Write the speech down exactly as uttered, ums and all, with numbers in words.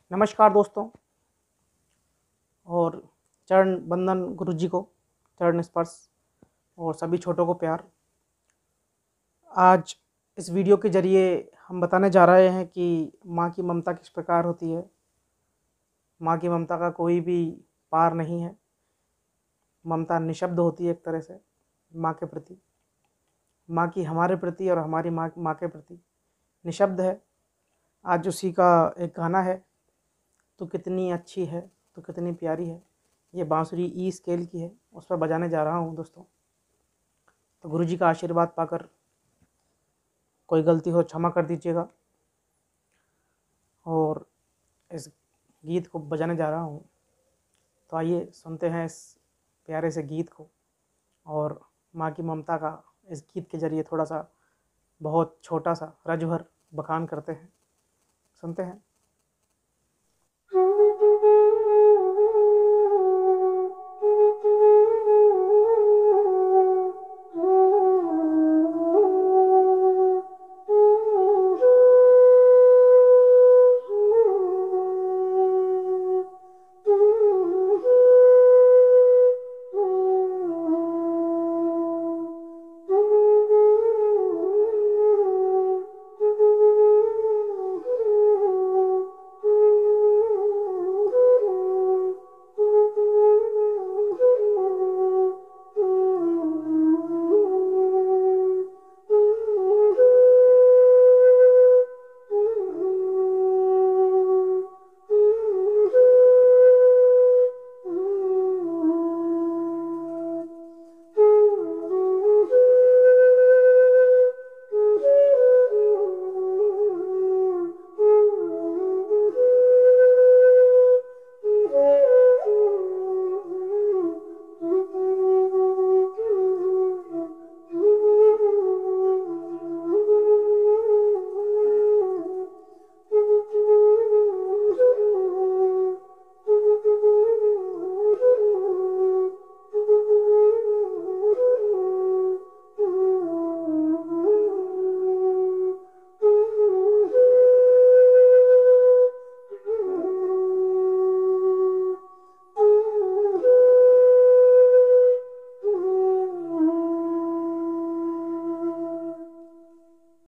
नमस्कार दोस्तों, और चरण बंदन गुरु जी को, चरण स्पर्श और सभी छोटों को प्यार। आज इस वीडियो के ज़रिए हम बताने जा रहे हैं कि माँ की ममता किस प्रकार होती है। माँ की ममता का कोई भी पार नहीं है। ममता निशब्द होती है एक तरह से माँ के प्रति। माँ की हमारे प्रति और हमारी माँ माँ के प्रति निशब्द है। आज उसी का एक गाना है, तो कितनी अच्छी है, तो कितनी प्यारी है। ये बांसुरी ई स्केल की है, उस पर बजाने जा रहा हूँ दोस्तों। तो गुरु जी का आशीर्वाद पाकर कोई गलती हो क्षमा कर दीजिएगा। और इस गीत को बजाने जा रहा हूँ, तो आइए सुनते हैं इस प्यारे से गीत को और माँ की ममता का इस गीत के ज़रिए थोड़ा सा बहुत छोटा सा रज भर बखान करते हैं। सुनते हैं।